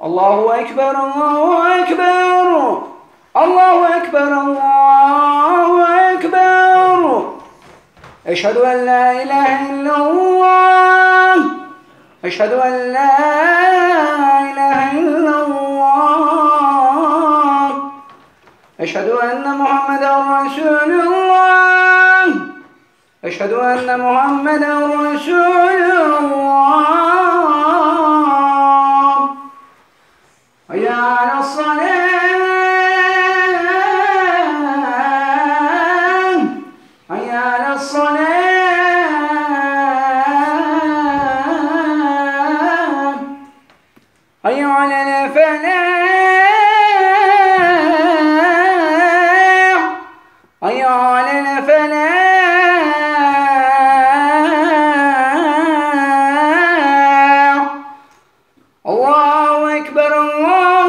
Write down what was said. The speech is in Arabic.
الله أكبر الله أكبر الله أكبر الله أكبر. أشهد أن لا إله إلا الله. أشهد أن لا إله إلا الله. أشهد أن محمدا رسول الله. أشهد أن محمدا رسول الله. حي على الصلاة. حي على الصلاة. حي على الفلاح. حي على الفلاح. الله أكبر الله